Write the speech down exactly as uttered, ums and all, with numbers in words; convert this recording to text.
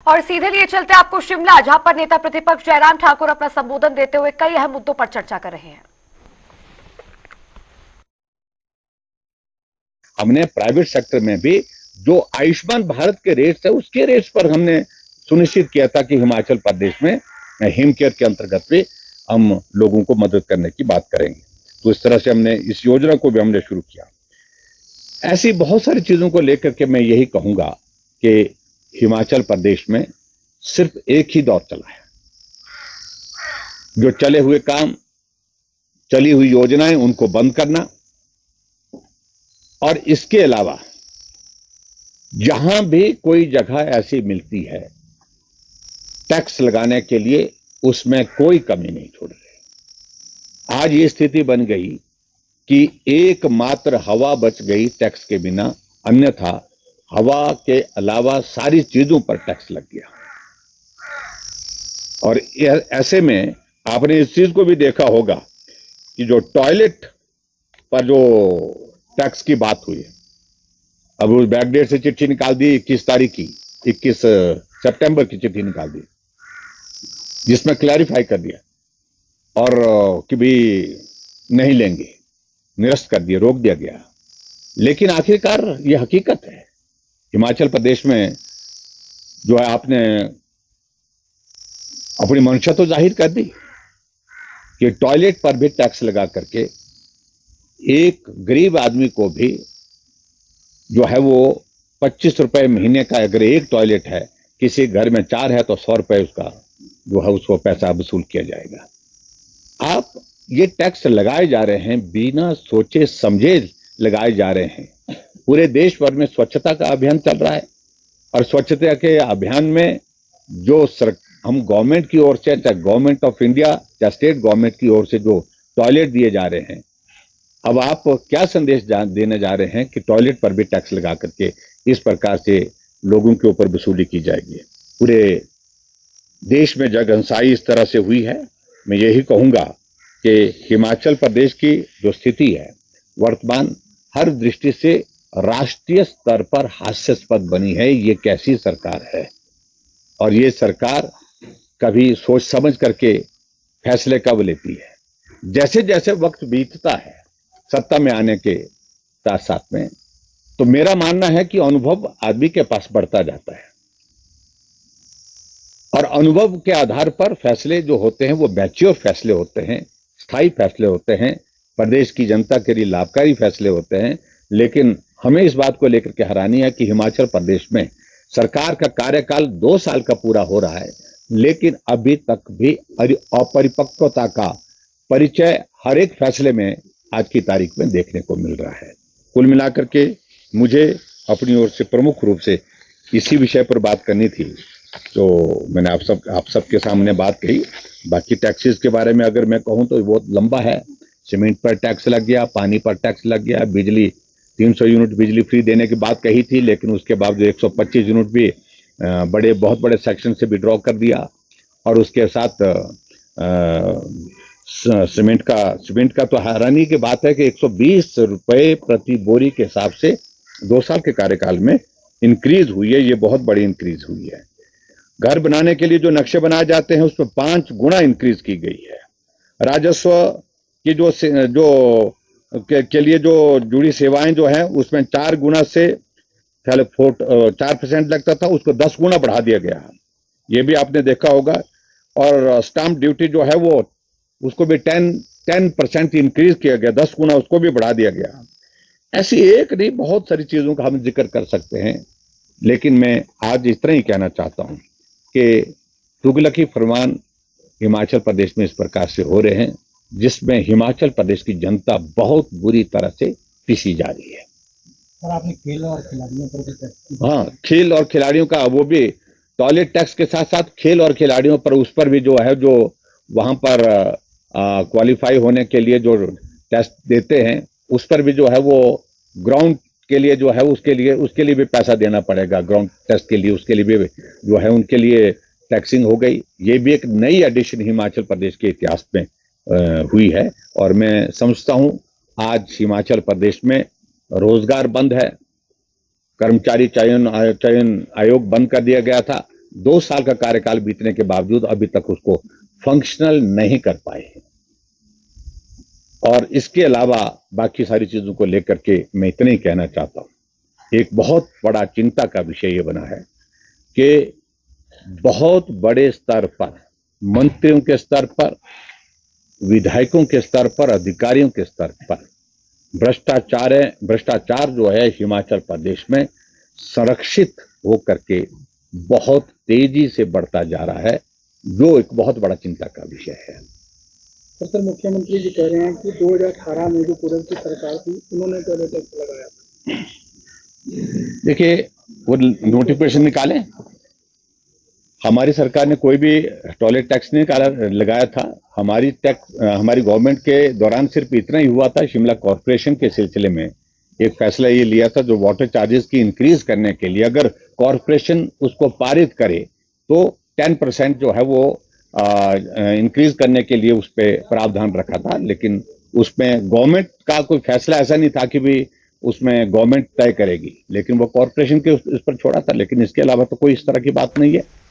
और सीधे लिए चलते आपको शिमला, जहां पर नेता प्रतिपक्ष जयराम ठाकुर अपना संबोधन देते हुए कई अहम मुद्दों पर चर्चा कर रहे हैं। हमने प्राइवेट सेक्टर में भी जो आयुष्मान भारत के रेट्स है उसके रेट्स पर हमने सुनिश्चित किया था कि हिमाचल प्रदेश में हिम केयर के अंतर्गत भी हम लोगों को मदद करने की बात करेंगे। तो इस तरह से हमने इस योजना को भी हमने शुरू किया। ऐसी बहुत सारी चीजों को लेकर के मैं यही कहूंगा कि हिमाचल प्रदेश में सिर्फ एक ही दौर चला है। जो चले हुए काम, चली हुई योजनाएं, उनको बंद करना, और इसके अलावा जहां भी कोई जगह ऐसी मिलती है टैक्स लगाने के लिए, उसमें कोई कमी नहीं छोड़ रहे। आज ये स्थिति बन गई कि एकमात्र हवा बच गई टैक्स के बिना, अन्यथा हवा के अलावा सारी चीजों पर टैक्स लग गया। और ऐसे में आपने इस चीज को भी देखा होगा कि जो टॉयलेट पर जो टैक्स की बात हुई, अब उस बैकडेट से चिट्ठी निकाल दी इक्कीस तारीख की, इक्कीस सितंबर की चिट्ठी निकाल दी, जिसमें क्लैरिफाई कर दिया और कि भी नहीं लेंगे, निरस्त कर दिया, रोक दिया गया। लेकिन आखिरकार ये हकीकत है, हिमाचल प्रदेश में जो है आपने अपनी मंशा तो जाहिर कर दी कि टॉयलेट पर भी टैक्स लगा करके एक गरीब आदमी को भी जो है वो पच्चीस रुपए महीने का, अगर एक टॉयलेट है, किसी घर में चार है तो सौ रुपए उसका जो है उसको पैसा वसूल किया जाएगा। आप ये टैक्स लगाए जा रहे हैं, बिना सोचे समझे लगाए जा रहे हैं। पूरे देश भर में स्वच्छता का अभियान चल रहा है और स्वच्छता के अभियान में जो सर, हम गवर्नमेंट की ओर से, चाहे गवर्नमेंट ऑफ इंडिया या स्टेट गवर्नमेंट की ओर से जो टॉयलेट दिए जा रहे हैं, अब आप क्या संदेश जा, देने जा रहे हैं कि टॉयलेट पर भी टैक्स लगा करके इस प्रकार से लोगों के ऊपर वसूली की जाएगी। पूरे देश में जनगणसाई इस तरह से हुई है। मैं यही कहूंगा कि हिमाचल प्रदेश की जो स्थिति है वर्तमान हर दृष्टि से राष्ट्रीय स्तर पर हास्यास्पद बनी है। ये कैसी सरकार है, और ये सरकार कभी सोच समझ करके फैसले कब लेती है। जैसे जैसे वक्त बीतता है सत्ता में आने के साथ साथ में, तो मेरा मानना है कि अनुभव आदमी के पास बढ़ता जाता है और अनुभव के आधार पर फैसले जो होते हैं वो मैच्योर फैसले होते हैं, स्थायी फैसले होते हैं, प्रदेश की जनता के लिए लाभकारी फैसले होते हैं। लेकिन हमें इस बात को लेकर के हैरानी है कि हिमाचल प्रदेश में सरकार का कार्यकाल दो साल का पूरा हो रहा है, लेकिन अभी तक भी अपरिपक्वता का परिचय हर एक फैसले में आज की तारीख में देखने को मिल रहा है। कुल मिलाकर के मुझे अपनी ओर से प्रमुख रूप से इसी विषय पर बात करनी थी, तो मैंने आप सब आप सबके सामने बात कही। बाकी टैक्सेस के बारे में अगर मैं कहूं तो बहुत लंबा है। सीमेंट पर टैक्स लग गया, पानी पर टैक्स लग गया, बिजली तीन सौ यूनिट बिजली फ्री देने की बात कही थी, लेकिन उसके बाद एक सौ पच्चीस यूनिट भी बड़े बहुत बड़े सेक्शन से विड्रॉ कर दिया। और उसके साथ सीमेंट का सीमेंट का तो हैरानी की बात है कि एक सौ बीस रुपए प्रति बोरी के हिसाब से दो साल के कार्यकाल में इंक्रीज हुई है। ये बहुत बड़ी इंक्रीज हुई है। घर बनाने के लिए जो नक्शे बनाए जाते हैं उसमें पांच गुना इंक्रीज की गई है। राजस्व की जो जो के, के लिए जो जुड़ी सेवाएं जो हैं उसमें चार गुना से पहले चार परसेंट लगता था, उसको दस गुना बढ़ा दिया गया है। ये भी आपने देखा होगा। और स्टाम्प ड्यूटी जो है वो उसको भी टेन टेन परसेंट इंक्रीज किया गया, दस गुना उसको भी बढ़ा दिया गया। ऐसी एक नहीं, बहुत सारी चीजों का हम जिक्र कर सकते हैं, लेकिन मैं आज इतना ही कहना चाहता हूं कि तुगलकी फरमान हिमाचल प्रदेश में इस प्रकार से हो रहे हैं, जिसमें हिमाचल प्रदेश की जनता बहुत बुरी तरह से पिसी जा रही है। सर, आपने खेल और खिलाड़ियों पर, हाँ, खेल और खिलाड़ियों का, वो भी टॉयलेट टैक्स के साथ साथ खेल और खिलाड़ियों पर, उस पर भी जो है जो वहां पर क्वालिफाई होने के लिए जो टेस्ट देते हैं उस पर भी जो है वो ग्राउंड के लिए जो है उसके लिए उसके लिए भी पैसा देना पड़ेगा। ग्राउंड टेस्ट के लिए उसके लिए भी जो है उनके लिए टैक्सिंग हो गई। ये भी एक नई एडिशन हिमाचल प्रदेश के इतिहास में हुई है। और मैं समझता हूं आज हिमाचल प्रदेश में रोजगार बंद है, कर्मचारी चयन चयन आयोग बंद कर दिया गया था, दो साल का कार्यकाल बीतने के बावजूद अभी तक उसको फंक्शनल नहीं कर पाए हैं। और इसके अलावा बाकी सारी चीजों को लेकर के मैं इतना ही कहना चाहता हूं, एक बहुत बड़ा चिंता का विषय यह बना है कि बहुत बड़े स्तर पर, मंत्रियों के स्तर पर, विधायकों के स्तर पर, अधिकारियों के स्तर पर भ्रष्टाचार है भ्रष्टाचार जो है हिमाचल प्रदेश में संरक्षित होकर के बहुत तेजी से बढ़ता जा रहा है, जो एक बहुत बड़ा चिंता का विषय है। तो सर मुख्यमंत्री जी कह रहे हैं कि दो हज़ार अठारह में जो पूर्व की सरकार थी उन्होंने टॉयलेट टैक्स लगाया था। देखिए, वो नोटिफिकेशन निकाले, हमारी सरकार ने कोई भी टॉयलेट टैक्स नहीं निकाला लगाया था। हमारी टैक्स हमारी गवर्नमेंट के दौरान सिर्फ इतना ही हुआ था, शिमला कॉरपोरेशन के सिलसिले में एक फैसला ये लिया था, जो वाटर चार्जेस की इंक्रीज करने के लिए अगर कॉरपोरेशन उसको पारित करे तो टेन परसेंट जो है वो इंक्रीज करने के लिए उस पर प्रावधान रखा था। लेकिन उसमें गवर्नमेंट का कोई फैसला ऐसा नहीं था कि भी उसमें गवर्नमेंट तय करेगी, लेकिन वो कॉरपोरेशन के उस, उस पर छोड़ा था। लेकिन इसके अलावा तो कोई इस तरह की बात नहीं है।